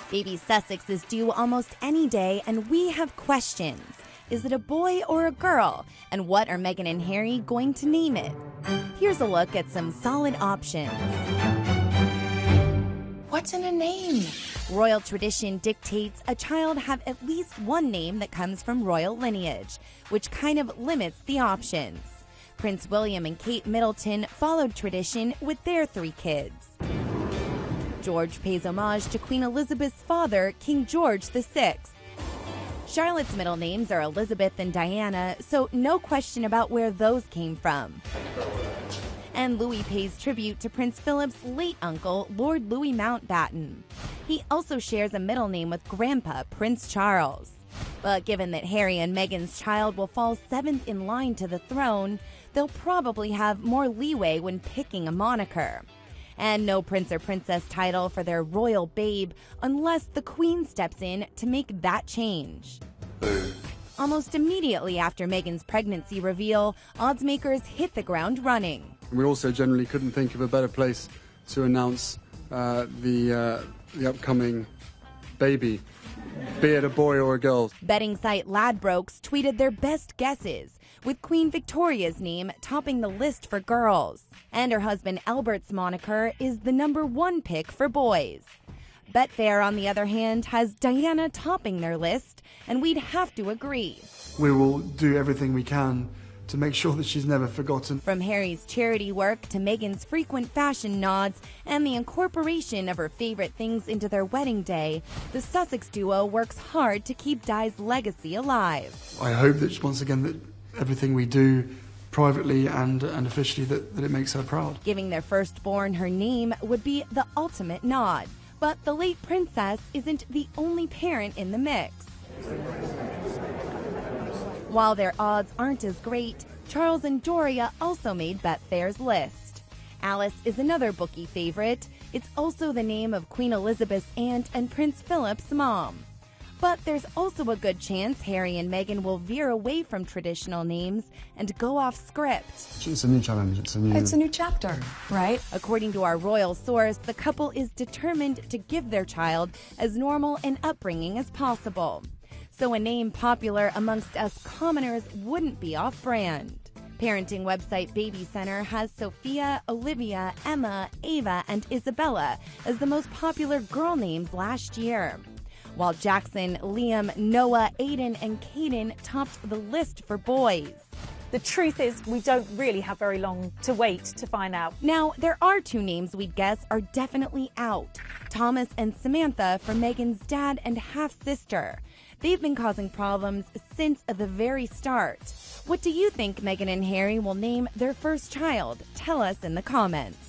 Baby Sussex is due almost any day, and we have questions. Is it a boy or a girl? And what are Meghan and Harry going to name it? Here's a look at some solid options. What's in a name? Royal tradition dictates a child have at least one name that comes from royal lineage, which kind of limits the options. Prince William and Kate Middleton followed tradition with their 3 kids. George pays homage to Queen Elizabeth's father, King George VI. Charlotte's middle names are Elizabeth and Diana, so no question about where those came from. And Louis pays tribute to Prince Philip's late uncle, Lord Louis Mountbatten. He also shares a middle name with Grandpa, Prince Charles. But given that Harry and Meghan's child will fall 7th in line to the throne, they'll probably have more leeway when picking a moniker. And no prince or princess title for their royal babe unless the Queen steps in to make that change. Almost immediately after Meghan's pregnancy reveal, oddsmakers hit the ground running. We also generally couldn't think of a better place to announce the upcoming baby, be it a boy or a girl. Betting site Ladbrokes tweeted their best guesses, with Queen Victoria's name topping the list for girls. And her husband Albert's moniker is the #1 pick for boys. Betfair, on the other hand, has Diana topping their list, and we'd have to agree. We will do everything we can to make sure that she's never forgotten. From Harry's charity work to Meghan's frequent fashion nods and the incorporation of her favorite things into their wedding day, the Sussex duo works hard to keep Di's legacy alive. I hope that once again that everything we do privately and officially that it makes her proud. Giving their firstborn her name would be the ultimate nod. But the late princess isn't the only parent in the mix. While their odds aren't as great, Charles and Doria also made Betfair's list. Alice is another bookie favorite. It's also the name of Queen Elizabeth's aunt and Prince Philip's mom. But there's also a good chance Harry and Meghan will veer away from traditional names and go off script. It's a new challenge. It's a new chapter, right? According to our royal source, the couple is determined to give their child as normal an upbringing as possible. So a name popular amongst us commoners wouldn't be off-brand. Parenting website Baby Center has Sophia, Olivia, Emma, Ava, and Isabella as the most popular girl names last year. While Jackson, Liam, Noah, Aiden, and Caden topped the list for boys. The truth is, we don't really have very long to wait to find out. Now, there are 2 names we'd guess are definitely out. Thomas and Samantha for Meghan's dad and half-sister. They've been causing problems since the very start. What do you think Meghan and Harry will name their first child? Tell us in the comments.